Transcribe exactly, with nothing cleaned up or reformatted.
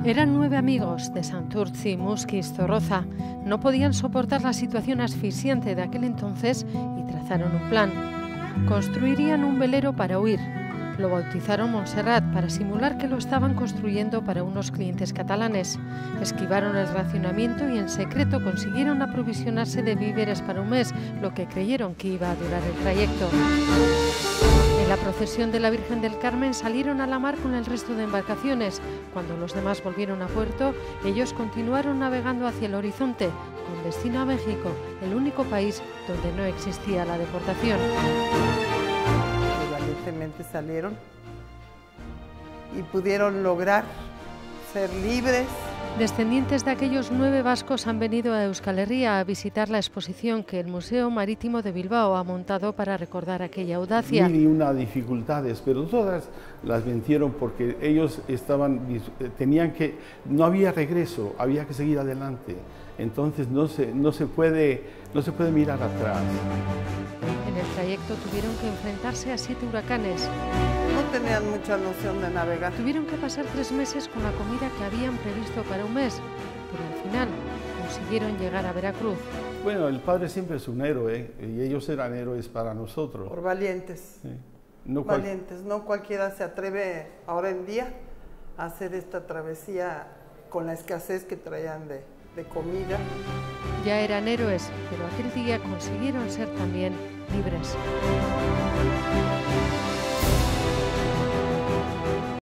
Eran nueve amigos de Santurtzi, Muskiz, Zorroza. No podían soportar la situación asfixiante de aquel entonces y trazaron un plan. Construirían un velero para huir. Lo bautizaron Montserrat para simular que lo estaban construyendo para unos clientes catalanes. Esquivaron el racionamiento y en secreto consiguieron aprovisionarse de víveres para un mes, lo que creyeron que iba a durar el trayecto. En la procesión de la Virgen del Carmen salieron a la mar con el resto de embarcaciones. Cuando los demás volvieron a puerto, ellos continuaron navegando hacia el horizonte, con destino a México, el único país donde no existía la deportación. Valientemente salieron y pudieron lograr ser libres. Descendientes de aquellos nueve vascos han venido a Euskal Herria a visitar la exposición que el Museo Marítimo de Bilbao ha montado para recordar aquella audacia. Mil y una dificultades, pero todas las vencieron porque ellos estaban, tenían que, no había regreso, había que seguir adelante. Entonces no se, no se puede, no se puede mirar atrás. En el trayecto tuvieron que enfrentarse a siete huracanes. No tenían mucha noción de navegar. Tuvieron que pasar tres meses con la comida que habían previsto para un mes, pero al final consiguieron llegar a Veracruz. Bueno, el padre siempre es un héroe y ellos eran héroes para nosotros. Por valientes. Sí. No cual... Valientes. No cualquiera se atreve ahora en día a hacer esta travesía con la escasez que traían de, de comida. Ya eran héroes, pero aquel día consiguieron ser también libres.